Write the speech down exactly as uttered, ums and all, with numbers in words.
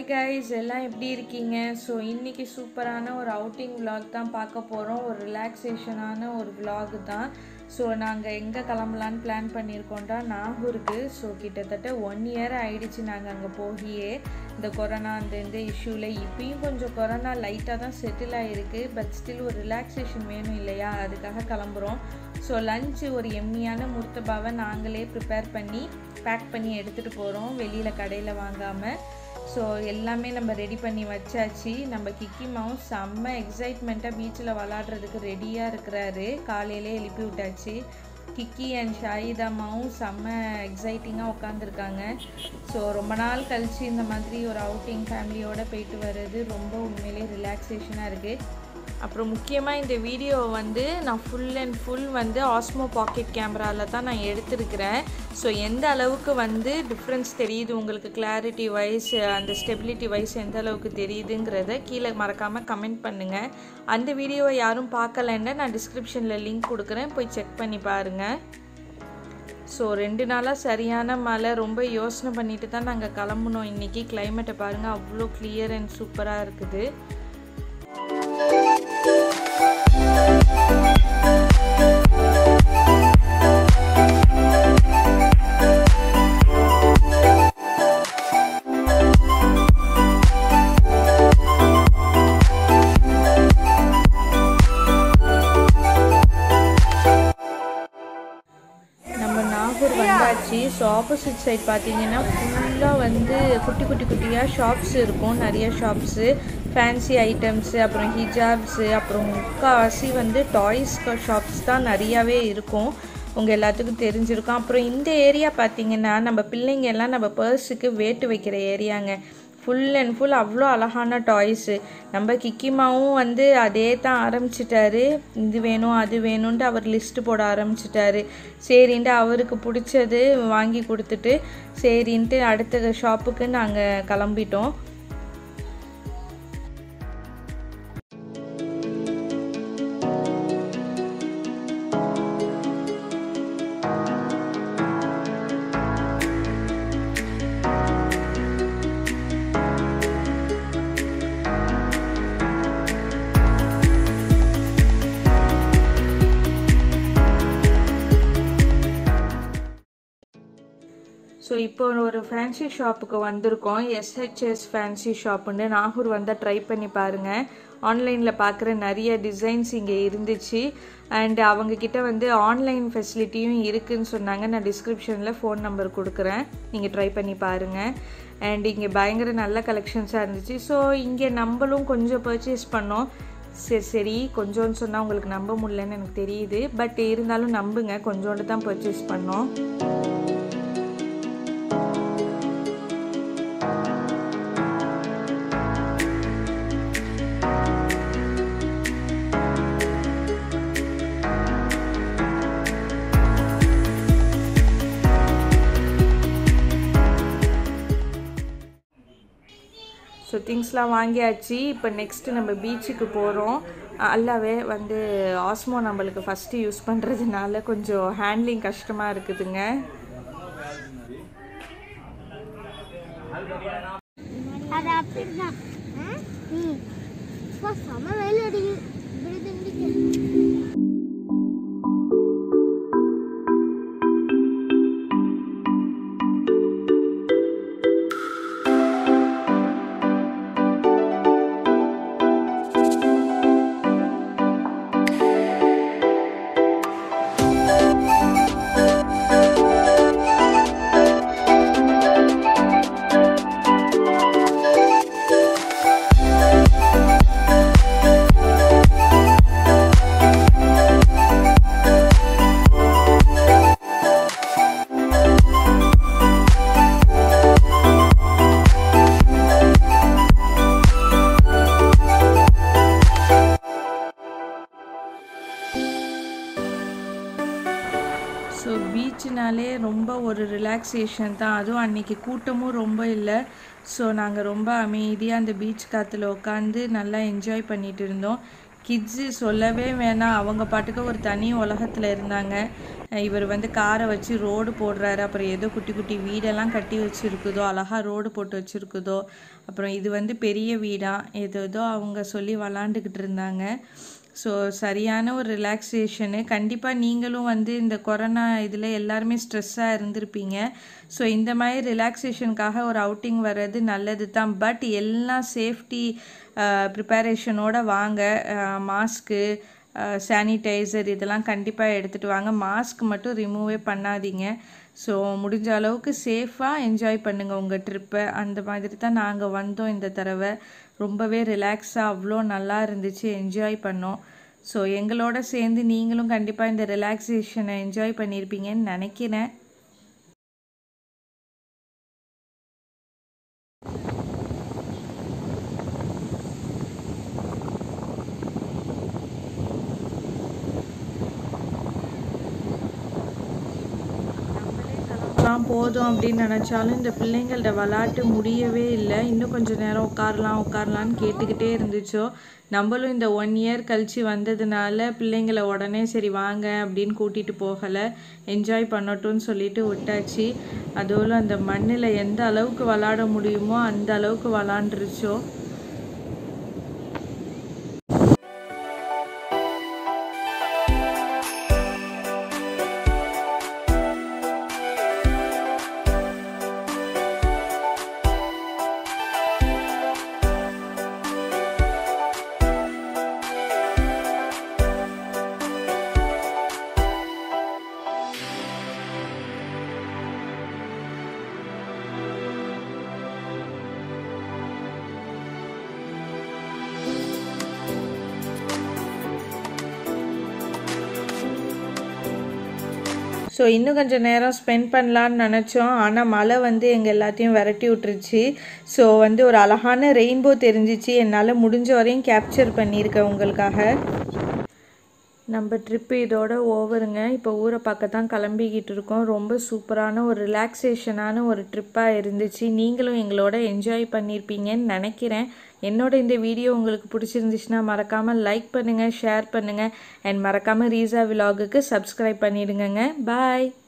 guys, எல்லாம் எப்படி இருக்கீங்க? ஸோ இன்னைக்கு சூப்பரான ஒரு அவுட்டிங் vlog தான் பார்க்க போகிறோம். ஒரு ரிலாக்ஸேஷனான ஒரு vlog தான். ஸோ நாங்கள் எங்கே கிளம்பலான்னு பிளான் பண்ணியிருக்கோம்டா நாகூருக்கு. ஸோ கிட்டத்தட்ட ஒன் இயர் ஆயிடுச்சு நாங்கள் அங்கே போகியே. இந்த கொரோனா அந்த இந்த இஷ்யூவில் இப்பயும் கொஞ்சம் கொரோனா லைட்டாக தான் செட்டில் ஆகிருக்கு. பட் ஸ்டில் ஒரு ரிலாக்ஸேஷன் வேணும் இல்லையா, அதுக்காக கிளம்புறோம். ஸோ லஞ்சு ஒரு எம்மியான முர்த்தபாவை நாங்களே ப்ரிப்பேர் பண்ணி பேக் பண்ணி எடுத்துகிட்டு போகிறோம், வெளியில் கடையில் வாங்காமல். ஸோ எல்லாமே நம்ம ரெடி பண்ணி வச்சாச்சு. நம்ம கிக்கிமாவும் செம்ம எக்ஸைட்மெண்ட்டாக பீச்சில் விளாட்றதுக்கு ரெடியாக இருக்கிறாரு. காலையிலே எழுப்பி விட்டாச்சு. கிக்கி அண்ட் ஷாயிதாமாவும் செம்ம எக்ஸைட்டிங்காக உட்காந்துருக்காங்க. ஸோ ரொம்ப நாள் கழித்து இந்த மாதிரி ஒரு அவுட்டிங் ஃபேமிலியோடு போயிட்டு வர்றது ரொம்ப உண்மையிலே ரிலாக்ஸேஷனாக இருக்குது. அப்புறம் முக்கியமாக இந்த வீடியோவை வந்து நான் ஃபுல் அண்ட் ஃபுல் வந்து ஆஸ்மோ பாக்கெட் கேமராவில் தான் நான் எடுத்திருக்கிறேன். ஸோ எந்த அளவுக்கு வந்து டிஃப்ரென்ஸ் தெரியுது உங்களுக்கு, கிளாரிட்டி வைஸ் அந்த ஸ்டெபிலிட்டி வைஸ் எந்த அளவுக்கு தெரியுதுங்கிறத கீழே மறக்காமல் கமெண்ட் பண்ணுங்கள். அந்த வீடியோவை யாரும் பார்க்கலன்னா நான் டிஸ்கிரிப்ஷனில் லிங்க் கொடுக்குறேன், போய் செக் பண்ணி பாருங்கள். ஸோ ரெண்டு நாளாக சரியான மழை, ரொம்ப யோசனை பண்ணிட்டு தான் நாங்கள் கிளம்புனோம். இன்றைக்கி கிளைமேட்டை பாருங்கள், அவ்வளோ கிளியர் அண்ட் சூப்பராக இருக்குது. வந்தாச்சு. ஸோ ஆப்போசிட் சைட் பார்த்தீங்கன்னா ஃபுல்லாக வந்து குட்டி குட்டி குட்டியாக ஷாப்ஸ் இருக்கும், நிறைய ஷாப்ஸு, ஃபேன்சி ஐட்டம்ஸு, அப்புறம் ஹிஜாப்ஸு, அப்புறம் முக்கால்வாசி வந்து டாய்ஸ் ஷாப்ஸ் தான் நிறையாவே இருக்கும். உங்கள் எல்லாத்துக்கும் தெரிஞ்சிருக்கும். அப்புறம் இந்த ஏரியா பார்த்திங்கன்னா நம்ம பிள்ளைங்க எல்லாம் நம்ம பர்ஸுக்கு வேட்டு வைக்கிற ஏரியாங்க. ஃபுல் அண்ட் ஃபுல் அவ்வளோ அழகான டாய்ஸு. நம்ம கிக்கிமாவும் வந்து அதே தான் ஆரம்பிச்சிட்டாரு, இது வேணும் அது வேணும்ன்ட்டு அவர் லிஸ்ட்டு போட ஆரம்பிச்சிட்டாரு. சரின்ட்டு அவருக்கு பிடிச்சது வாங்கி கொடுத்துட்டு சரின்ட்டு அடுத்த ஷாப்புக்கு நாங்கள் கிளம்பிட்டோம். ஸோ இப்போ ஒரு ஃபேன்சி ஷாப்புக்கு வந்திருக்கோம், எஸ்ஹெச்எஸ் ஃபேன்சி ஷாப்புன்னு. நாகூர் வந்தால் ட்ரை பண்ணி பாருங்கள். ஆன்லைனில் பார்க்குற நிறைய டிசைன்ஸ் இங்கே இருந்துச்சு. அண்ட் அவங்கக்கிட்ட வந்து ஆன்லைன் ஃபெசிலிட்டியும் இருக்குதுன்னு சொன்னாங்க. நான் டிஸ்கிரிப்ஷனில் ஃபோன் நம்பர் கொடுக்குறேன், நீங்கள் ட்ரை பண்ணி பாருங்கள். அண்ட் இங்கே பயங்கர நல்ல கலெக்ஷன்ஸாக இருந்துச்சு. ஸோ இங்கே நம்மளும் கொஞ்சம் பர்ச்சேஸ் பண்ணோம். சரி சரி கொஞ்சோன்னு சொன்னால் உங்களுக்கு நம்ப முடியலன்னு எனக்கு தெரியுது, பட் இருந்தாலும் நம்புங்க, கொஞ்சோண்டு தான் பர்ச்சேஸ் பண்ணோம். ஸோ திங்ஸ்லாம் வாங்கியாச்சு. இப்போ நெக்ஸ்ட்டு நம்ம பீச்சுக்கு போகிறோம். அல்லாவே வந்து ஆஸ்மோ நம்மளுக்கு ஃபஸ்ட்டு யூஸ் பண்ணுறதுனால கொஞ்சம் ஹேண்ட்லிங் கஷ்டமாக இருக்குதுங்க. அது அப்படிதான் செம வெயில் அடிக்குது. ஸோ பீச்சுனாலே ரொம்ப ஒரு ரிலாக்ஸேஷன் தான். அதுவும் அன்றைக்கி கூட்டமும் ரொம்ப இல்லை. ஸோ நாங்கள் ரொம்ப அமைதியாக அந்த பீச் காற்றுல உட்காந்து நல்லா என்ஜாய் பண்ணிகிட்டு இருந்தோம். கிட்ஸு சொல்லவே வேணாம், அவங்க பாட்டுக்கு ஒரு தனி உலகத்தில் இருந்தாங்க. இவர் வந்து காரை வச்சு ரோடு போடுறாரு, அப்புறம் ஏதோ குட்டி குட்டி வீடெல்லாம் கட்டி வச்சுருக்குதோ, அழகாக ரோடு போட்டு வச்சுருக்குதோ. அப்புறம் இது வந்து பெரிய வீடாக ஏதோ ஏதோ அவங்க சொல்லி விளாண்டுக்கிட்டு இருந்தாங்க. ஸோ சரியான ஒரு ரிலாக்ஸேஷனு. கண்டிப்பாக நீங்களும் வந்து இந்த கொரோனா இதில் எல்லாருமே ஸ்ட்ரெஸ்ஸாக இருந்திருப்பீங்க. ஸோ இந்த மாதிரி ரிலாக்ஸேஷனுக்காக ஒரு அவுட்டிங் வர்றது நல்லது தான். பட் எல்லாம் சேஃப்டி ப்ரிப்பரேஷனோடு வாங்க. மாஸ்க்கு, சானிடைசர் இதெல்லாம் கண்டிப்பாக எடுத்துகிட்டு வாங்க. மாஸ்க் மட்டும் ரிமூவே பண்ணாதீங்க. ஸோ முடிஞ்ச அளவுக்கு சேஃபாக என்ஜாய் பண்ணுங்கள் உங்கள் ட்ரிப்பை. அந்த மாதிரி தான் நாங்கள் வந்தோம் இந்த தடவை. ரொம்பவே ரிலாக்ஸாக அவ்வளோ நல்லா இருந்துச்சு, என்ஜாய் பண்ணோம். ஸோ எங்களோட சேர்ந்து நீங்களும் கண்டிப்பாக இந்த ரிலாக்ஸேஷனை என்ஜாய் பண்ணியிருப்பீங்கன்னு நினைக்கிறேன். போதும் அப்படின்னு நினச்சாலும் இந்த பிள்ளைங்கள்ட்ட விளாட்டு முடியவே இல்லை. இன்னும் கொஞ்சம் நேரம் உட்காரலாம் உட்காரலான்னு கேட்டுக்கிட்டே இருந்துச்சோ. நம்மளும் இந்த ஒன் இயர் கழித்து வந்ததுனால பிள்ளைங்களை உடனே சரி வாங்க அப்படின்னு கூட்டிகிட்டு போகலை, என்ஜாய் பண்ணட்டும்னு சொல்லிட்டு விட்டாச்சு. அதோடு அந்த மண்ணில் எந்த அளவுக்கு விளாட முடியுமோ அந்த அளவுக்கு விளாண்டுருச்சோ. ஸோ இன்னும் கொஞ்சம் நேரம் ஸ்பெண்ட் பண்ணலான்னு நினச்சோம். ஆனால் மழை வந்து எங்கள் எல்லாத்தையும் விரட்டி விட்டுருச்சு. ஸோ வந்து ஒரு அழகான ரெயின்போ தெரிஞ்சிச்சு. என்னால் முடிஞ்ச வரையும் கேப்சர் பண்ணியிருக்கேன் உங்களுக்காக. நம்ம ட்ரிப்பு இதோட ஓவருங்க. இப்போ ஊரை பார்க்க தான் கிளம்பிக்கிட்டு இருக்கோம். ரொம்ப சூப்பரான ஒரு ரிலாக்ஸேஷனான ஒரு ட்ரிப்பாக இருந்துச்சு. நீங்களும் எங்களோட என்ஜாய் பண்ணியிருப்பீங்கன்னு நினைக்கிறேன். என்னோட இந்த வீடியோ உங்களுக்கு பிடிச்சிருந்துச்சுன்னா மறக்காமல் லைக் பண்ணுங்கள், ஷேர் பண்ணுங்கள், அண்ட் மறக்காமல் ரீசா விலாகுக்கு சப்ஸ்கிரைப் பண்ணிடுங்க. பாய்.